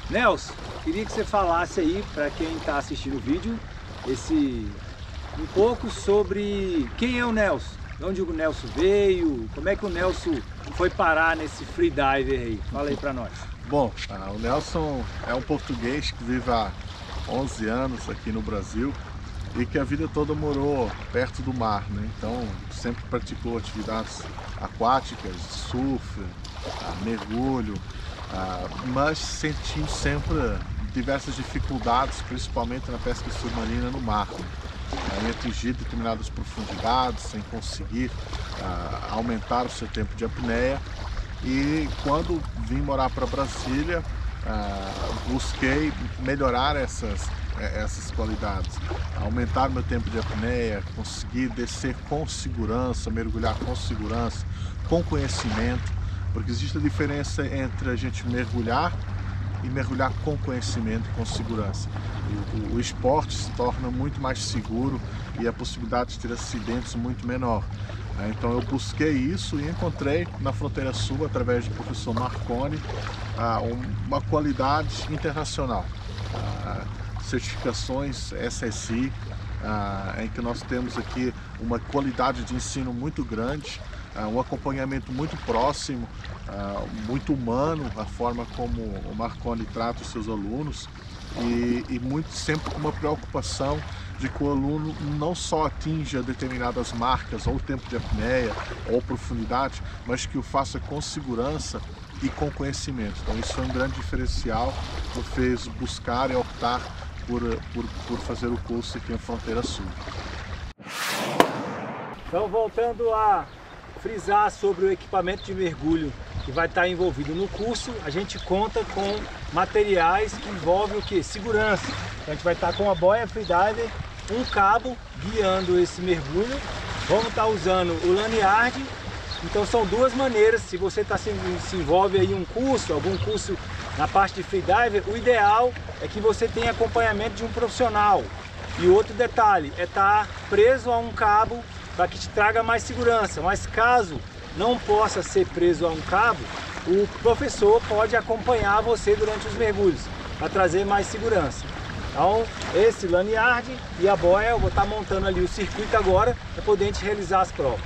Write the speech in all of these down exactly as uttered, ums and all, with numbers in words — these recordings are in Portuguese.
Nelson, queria que você falasse aí para quem está assistindo o vídeo esse um pouco sobre quem é o Nelson, de onde o Nelson veio, como é que o Nelson foi parar nesse freediver aí. Fala aí para nós. Bom, ah, o Nelson é um português que vive há onze anos aqui no Brasil e que a vida toda morou perto do mar, né? Então sempre praticou atividades aquáticas, surf, ah, mergulho, ah, mas sentindo sempre diversas dificuldades, principalmente na pesca submarina no mar, né? Em atingir determinadas profundidades, sem conseguir ah, aumentar o seu tempo de apneia. E quando vim morar para Brasília, uh, busquei melhorar essas, essas qualidades, aumentar meu tempo de apneia, conseguir descer com segurança, mergulhar com segurança, com conhecimento, porque existe a diferença entre a gente mergulhar e mergulhar com conhecimento, com segurança. O, o esporte se torna muito mais seguro e a possibilidade de ter acidentes muito menor. Então eu busquei isso e encontrei na Fronteira Sul, através do professor Marconi, uma qualidade internacional. Certificações S S I, em que nós temos aqui uma qualidade de ensino muito grande, um acompanhamento muito próximo, muito humano, a forma como o Marconi trata os seus alunos e, e muito sempre com uma preocupação de que o aluno não só atinja determinadas marcas, ou tempo de apneia, ou profundidade, mas que o faça com segurança e com conhecimento. Então isso foi um grande diferencial que fez buscar e optar por, por, por fazer o curso aqui na Fronteira Sul. Então, voltando a frisar sobre o equipamento de mergulho que vai estar envolvido no curso, a gente conta com materiais que envolvem o que? Segurança. Então, a gente vai estar com a boia freediver, um cabo guiando esse mergulho, vamos estar usando o lanyard. Então são duas maneiras, se você tá se, se envolve em um curso, algum curso na parte de freediver, o ideal é que você tenha acompanhamento de um profissional. E outro detalhe é estar preso a um cabo para que te traga mais segurança, mas caso não possa ser preso a um cabo, o professor pode acompanhar você durante os mergulhos para trazer mais segurança. Então, esse lanyard e a boia, eu vou estar montando ali o circuito agora para poder a gente realizar as provas.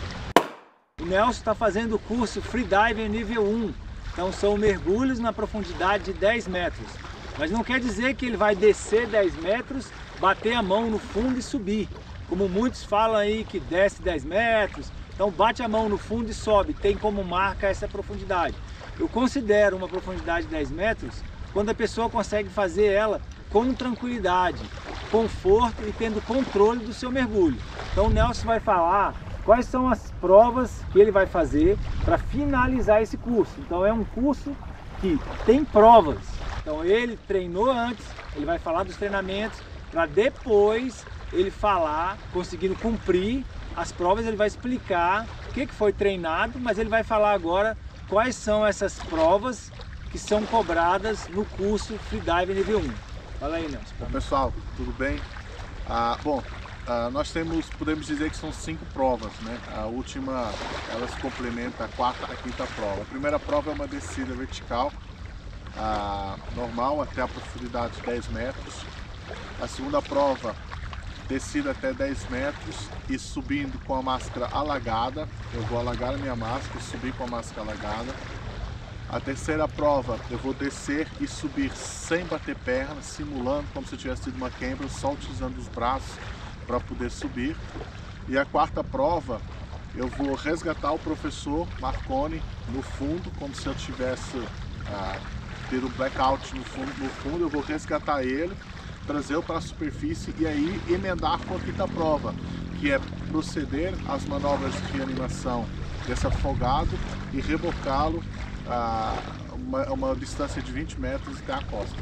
O Nelson está fazendo o curso Freediver nível um, então são mergulhos na profundidade de dez metros. Mas não quer dizer que ele vai descer dez metros, bater a mão no fundo e subir. Como muitos falam aí que desce dez metros, então bate a mão no fundo e sobe, tem como marca essa profundidade. Eu considero uma profundidade de dez metros quando a pessoa consegue fazer ela com tranquilidade, conforto e tendo controle do seu mergulho. Então o Nelson vai falar quais são as provas que ele vai fazer para finalizar esse curso. Então é um curso que tem provas. Então ele treinou antes, ele vai falar dos treinamentos, para depois ele falar, conseguindo cumprir as provas, ele vai explicar o que foi treinado, mas ele vai falar agora quais são essas provas que são cobradas no curso Freediver nível um. Fala aí, Nelson. Bom, pessoal, tudo bem? Ah, bom, ah, nós temos, podemos dizer que são cinco provas, né? A última, ela se complementa a quarta e a quinta prova. A primeira prova é uma descida vertical, ah, normal, até a profundidade de dez metros. A segunda prova, descida até dez metros e subindo com a máscara alagada. Eu vou alagar a minha máscara e subir com a máscara alagada. A terceira prova, eu vou descer e subir sem bater perna, simulando como se eu tivesse tido uma queimbra, só utilizando os braços para poder subir. E a quarta prova, eu vou resgatar o professor Marconi no fundo, como se eu tivesse ah, tido um blackout no fundo, no fundo, eu vou resgatar ele, trazê-lo para a superfície e aí emendar com a quinta prova, que é proceder às manobras de reanimação desse afogado e rebocá-lo a uma, uma distância de vinte metros até a costa.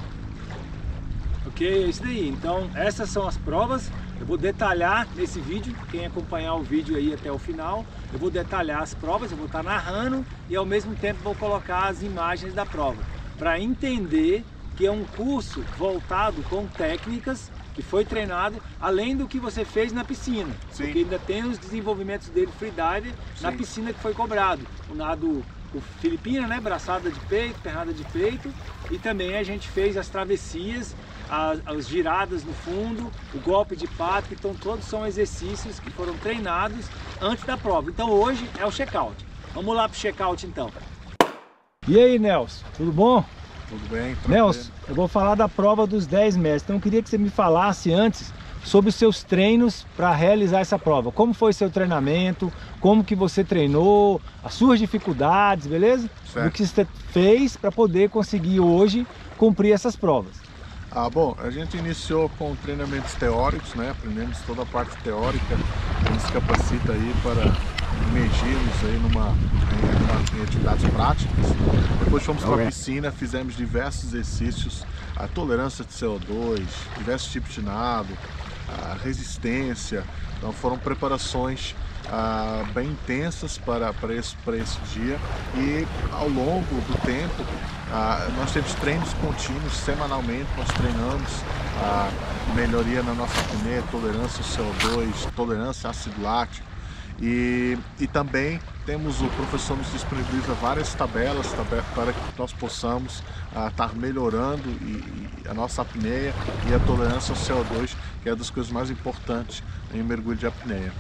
Ok, é isso daí. Então essas são as provas. Eu vou detalhar nesse vídeo, quem acompanhar o vídeo aí até o final, eu vou detalhar as provas, eu vou estar narrando e ao mesmo tempo vou colocar as imagens da prova, para entender que é um curso voltado com técnicas que foi treinado, além do que você fez na piscina. Sim. Porque ainda tem os desenvolvimentos dele freediver na piscina que foi cobrado. O nado o Filipina, né? Braçada de peito, pernada de peito, e também a gente fez as travessias, as, as giradas no fundo, o golpe de pato, então todos são exercícios que foram treinados antes da prova. Então hoje é o check-out. Vamos lá para o check-out então. E aí, Nelson, tudo bom? Tudo bem, tranquilo. Nelson, eu vou falar da prova dos dez metros, então eu queria que você me falasse antes sobre os seus treinos para realizar essa prova. Como foi seu treinamento, como que você treinou, as suas dificuldades, beleza? Certo. O que você fez para poder conseguir hoje cumprir essas provas. Ah, bom, a gente iniciou com treinamentos teóricos, né? Aprendemos toda a parte teórica, que nos capacita aí para imergirmos aí numa, em, em atividades práticas. Depois fomos para a piscina, fizemos diversos exercícios, a tolerância de C O dois, diversos tipos de nado, a resistência. Então foram preparações ah, bem intensas para, para, esse, para esse dia, e ao longo do tempo ah, nós temos treinos contínuos, semanalmente nós treinamos a ah, melhoria na nossa apneia, tolerância ao C O dois, tolerância a ácido lático, e, e também temos, o professor nos disponibiliza várias tabelas para que nós possamos ah, estar melhorando e, e a nossa apneia e a tolerância ao C O dois, que é uma das coisas mais importantes em mergulho de apneia.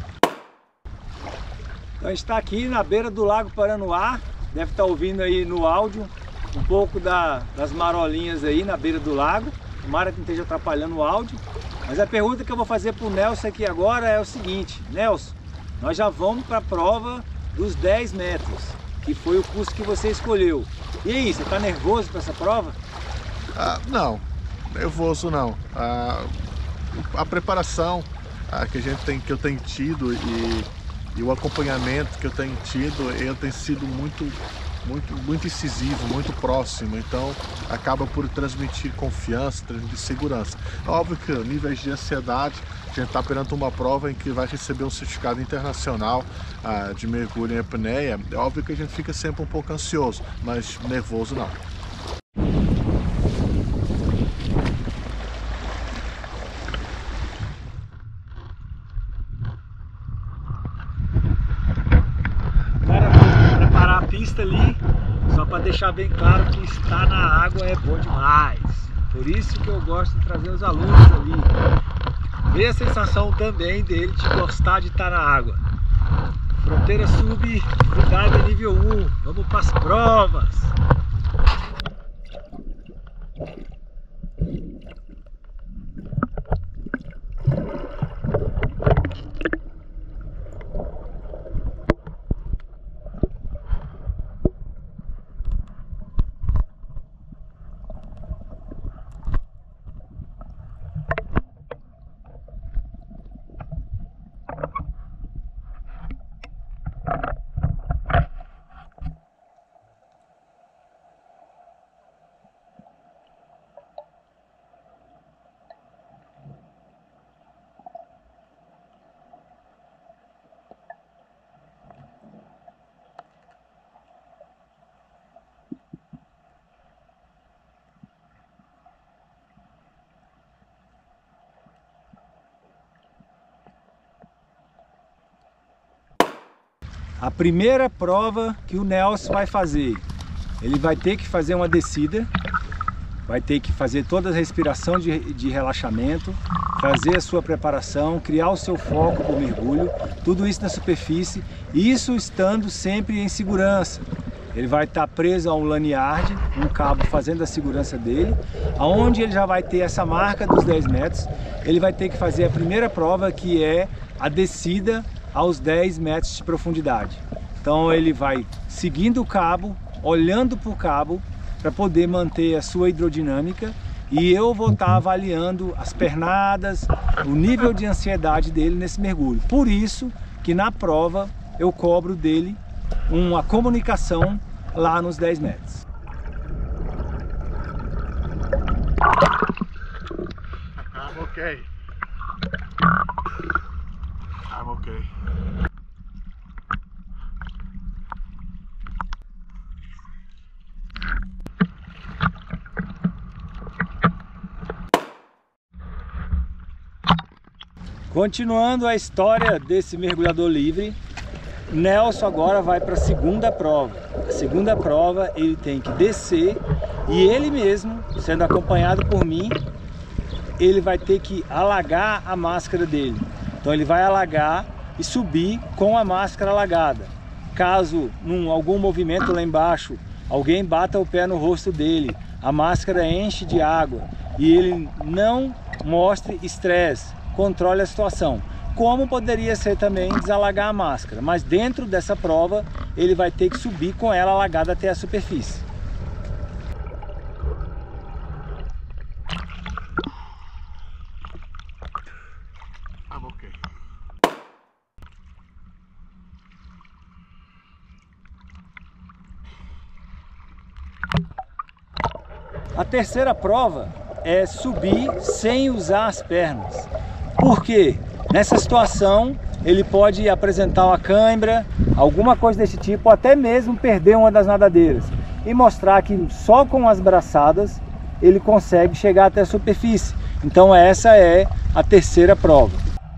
Então a gente está aqui na beira do Lago Paranoá, deve estar ouvindo aí no áudio um pouco da, das marolinhas aí na beira do lago, tomara que não esteja atrapalhando o áudio. Mas a pergunta que eu vou fazer para o Nelson aqui agora é o seguinte: Nelson, nós já vamos para a prova dos dez metros, que foi o curso que você escolheu. E aí, você está nervoso para essa prova? Ah, não, nervoso não. Ah, a preparação ah, que a gente tem, que eu tenho tido e, e o acompanhamento que eu tenho tido, ele tem sido muito, muito, muito incisivo, muito próximo. Então acaba por transmitir confiança, transmitir segurança. É óbvio que níveis de ansiedade, a gente está perante uma prova em que vai receber um certificado internacional ah, de mergulho em apneia. É óbvio que a gente fica sempre um pouco ansioso, mas nervoso não. Preparar a pista ali, só para deixar bem claro que estar na água é bom demais. Por isso que eu gosto de trazer os alunos ali. Ver a sensação também dele de gostar de estar na água. Fronteira Sub, freedive nível um. Vamos para as provas. A primeira prova que o Nelson vai fazer, ele vai ter que fazer uma descida, vai ter que fazer toda a respiração de, de relaxamento, fazer a sua preparação, criar o seu foco para o mergulho, tudo isso na superfície, isso estando sempre em segurança. Ele vai estar preso a um lanyard, um cabo fazendo a segurança dele, aonde ele já vai ter essa marca dos dez metros, ele vai ter que fazer a primeira prova, que é a descida aos dez metros de profundidade. Então ele vai seguindo o cabo, olhando para o cabo, para poder manter a sua hidrodinâmica, e eu vou estar avaliando as pernadas, o nível de ansiedade dele nesse mergulho. Por isso que na prova eu cobro dele uma comunicação lá nos dez metros. I'm okay. I'm okay. Continuando a história desse mergulhador livre, Nelson agora vai para a segunda prova. A segunda prova ele tem que descer e ele mesmo, sendo acompanhado por mim, ele vai ter que alagar a máscara dele. Então ele vai alagar e subir com a máscara alagada. Caso num algum movimento lá embaixo, alguém bata o pé no rosto dele, a máscara enche de água e ele não mostre estresse, controle a situação. Como poderia ser também desalagar a máscara, mas dentro dessa prova ele vai ter que subir com ela alagada até a superfície. I'm okay. A terceira prova é subir sem usar as pernas. Por quê? Nessa situação, ele pode apresentar uma cãibra, alguma coisa desse tipo, ou até mesmo perder uma das nadadeiras. E mostrar que só com as braçadas ele consegue chegar até a superfície. Então essa é a terceira prova.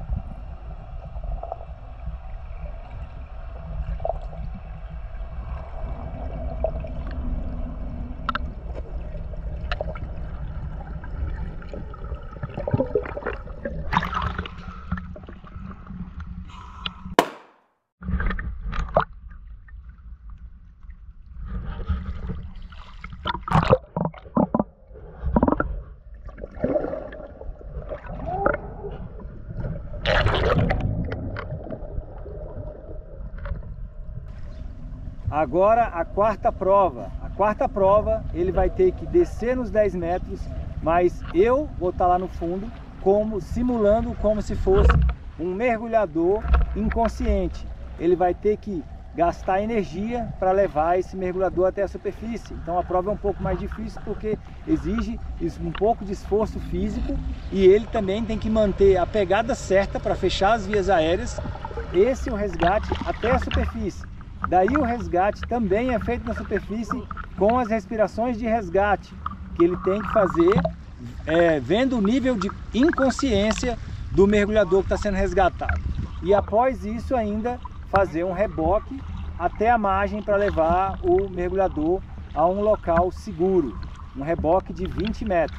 Agora a quarta prova. A quarta prova ele vai ter que descer nos dez metros, mas eu vou estar lá no fundo como simulando como se fosse um mergulhador inconsciente. Ele vai ter que gastar energia para levar esse mergulhador até a superfície. Então a prova é um pouco mais difícil porque exige um pouco de esforço físico e ele também tem que manter a pegada certa para fechar as vias aéreas. Esse é o resgate até a superfície. Daí o resgate também é feito na superfície com as respirações de resgate que ele tem que fazer, é, vendo o nível de inconsciência do mergulhador que está sendo resgatado. E após isso ainda fazer um reboque até a margem para levar o mergulhador a um local seguro, um reboque de vinte metros.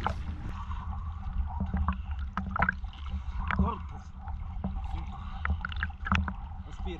Respira.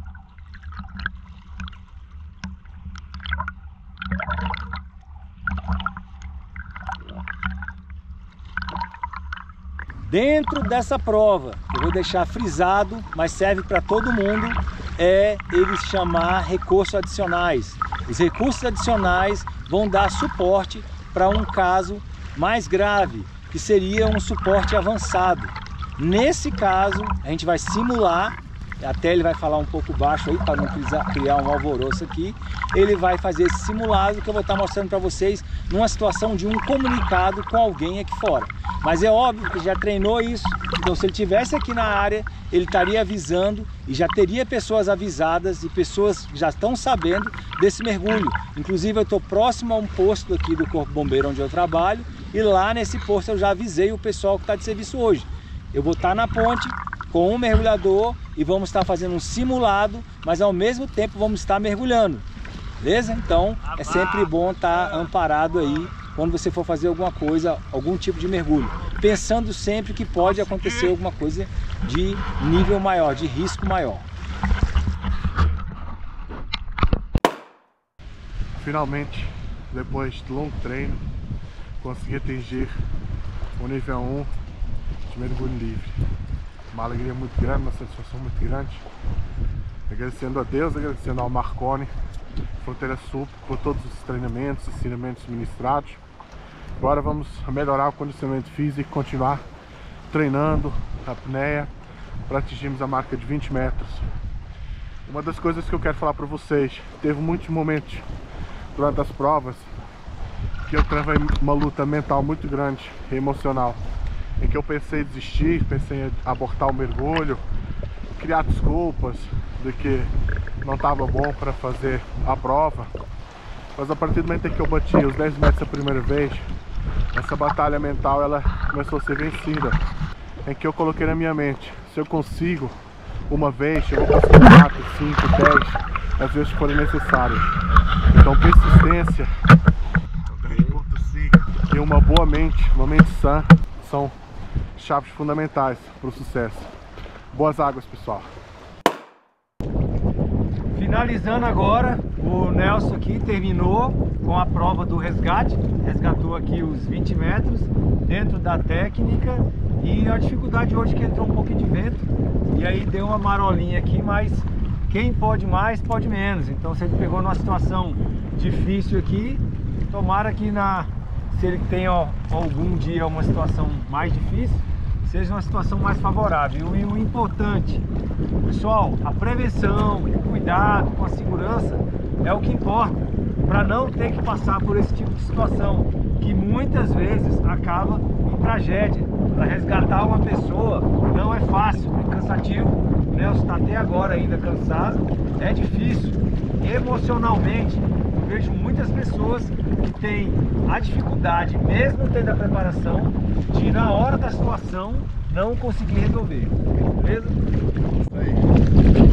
Dentro dessa prova, eu vou deixar frisado, mas serve para todo mundo, é eles chamar recursos adicionais. Os recursos adicionais vão dar suporte para um caso mais grave, que seria um suporte avançado. Nesse caso, a gente vai simular, até ele vai falar um pouco baixo aí, para não criar um alvoroço aqui, ele vai fazer esse simulado que eu vou estar mostrando para vocês numa situação de um comunicado com alguém aqui fora. Mas é óbvio que já treinou isso, então se ele estivesse aqui na área, ele estaria avisando e já teria pessoas avisadas e pessoas que já estão sabendo desse mergulho. Inclusive eu estou próximo a um posto aqui do Corpo Bombeiro onde eu trabalho e lá nesse posto eu já avisei o pessoal que está de serviço hoje. Eu vou estar na ponte com um mergulhador e vamos estar fazendo um simulado, mas ao mesmo tempo vamos estar mergulhando, beleza? Então é sempre bom estar amparado aí quando você for fazer alguma coisa, algum tipo de mergulho, pensando sempre que pode acontecer alguma coisa de nível maior, de risco maior. Finalmente, depois de longo treino, consegui atingir o nível um de mergulho livre. Uma alegria muito grande, uma satisfação muito grande. Agradecendo a Deus, agradecendo ao Marconi, Fronteira Sul, por todos os treinamentos, ensinamentos ministrados. Agora vamos melhorar o condicionamento físico e continuar treinando a apneia para atingirmos a marca de vinte metros. Uma das coisas que eu quero falar para vocês, teve muitos momentos durante as provas que eu travei uma luta mental muito grande e emocional, em que eu pensei em desistir, pensei em abortar o mergulho, criar desculpas de que não estava bom para fazer a prova. Mas a partir do momento em que eu bati os dez metros a primeira vez, essa batalha mental ela começou a ser vencida, em que eu coloquei na minha mente, se eu consigo uma vez, eu vou conseguir quatro, cinco, dez, às vezes forem necessárias. Então persistência e uma boa mente, uma mente sã, são chaves fundamentais para o sucesso. Boas águas, pessoal! Finalizando agora, o Nelson aqui terminou com a prova do resgate, resgatou aqui os vinte metros dentro da técnica, e a dificuldade hoje é que entrou um pouquinho de vento e aí deu uma marolinha aqui, mas quem pode mais pode menos. Então se ele pegou numa situação difícil aqui, tomara que na, se ele tem ó, algum dia uma situação mais difícil, seja uma situação mais favorável. E o importante, pessoal, a prevenção, o cuidado com a segurança é o que importa, para não ter que passar por esse tipo de situação, que muitas vezes acaba em tragédia. Para resgatar uma pessoa não é fácil, é cansativo. O Nelson está até agora ainda cansado, é difícil. Emocionalmente, eu vejo muitas pessoas que têm a dificuldade, mesmo tendo a preparação, de na hora da situação não conseguir resolver. Beleza? Isso aí.